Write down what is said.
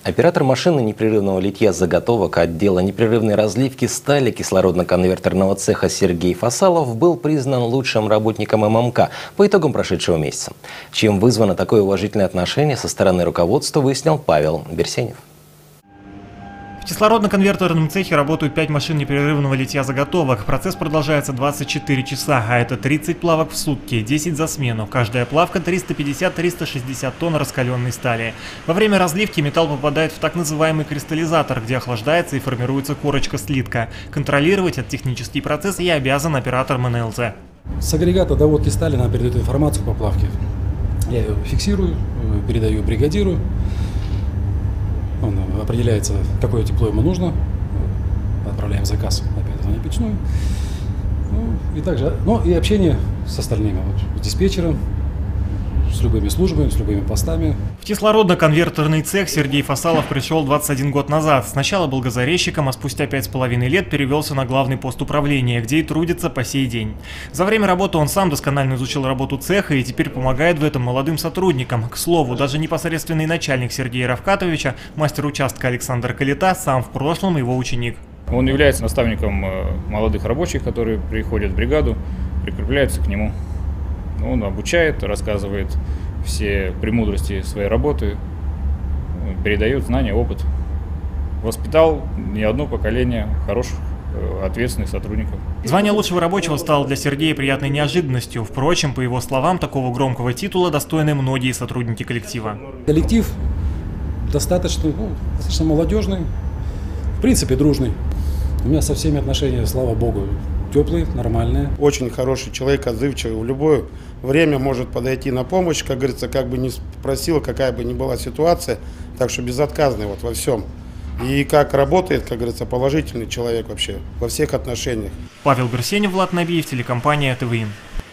Оператор машины непрерывного литья заготовок отдела непрерывной разливки стали кислородно-конвертерного цеха Сергей Фасалов был признан лучшим работником ММК по итогам прошедшего месяца. Чем вызвано такое уважительное отношение со стороны руководства, выяснил Павел Берсенев. В кислородно-конвертерном цехе работают 5 машин непрерывного литья заготовок. Процесс продолжается 24 часа, а это 30 плавок в сутки, 10 за смену. Каждая плавка 350-360 тонн раскаленной стали. Во время разливки металл попадает в так называемый кристаллизатор, где охлаждается и формируется корочка слитка. Контролировать этот технический процесс и обязан оператор МНЛЗ. С агрегата доводки стали нам передают информацию по плавке. Я ее фиксирую, передаю бригадиру. Он определяется, какое тепло ему нужно. Отправляем заказ опять на печную. И также, и общение с остальными, с диспетчером, с любыми службами, с любыми постами. В кислородно-конвертерный цех Сергей Фасалов пришел 21 год назад. Сначала был газорезчиком, а спустя 5,5 лет перевелся на главный пост управления, где и трудится по сей день. За время работы он сам досконально изучил работу цеха и теперь помогает в этом молодым сотрудникам. К слову, даже непосредственный начальник Сергея Равкатовича, мастер участка Александр Калита, сам в прошлом его ученик. Он является наставником молодых рабочих, которые приходят в бригаду, прикрепляются к нему. Он обучает, рассказывает все премудрости своей работы, передает знания, опыт. Воспитал не одно поколение хороших, ответственных сотрудников. Звание лучшего рабочего стало для Сергея приятной неожиданностью. Впрочем, по его словам, такого громкого титула достойны многие сотрудники коллектива. Коллектив достаточно молодежный, в принципе дружный. У меня со всеми отношения, слава богу, теплые, нормальные. Очень хороший человек, отзывчивый. В любое время может подойти на помощь, как говорится, как бы ни спросил, какая бы ни была ситуация. Так что безотказный во всем. И как работает, как говорится, положительный человек вообще во всех отношениях. Павел Берсенев, Влад Набиев, телекомпания ТВИ.